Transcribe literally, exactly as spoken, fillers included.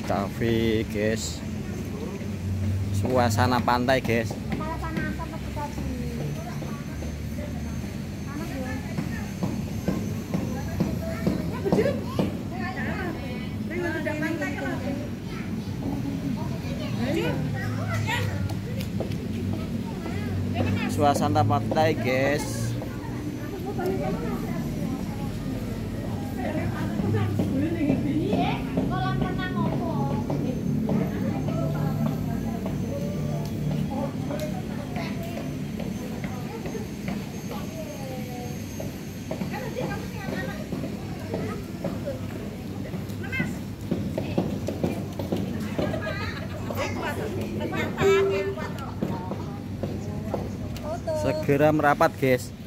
Cafe guys, suasana pantai guys. Suasana pantai guys. Segera merapat guys.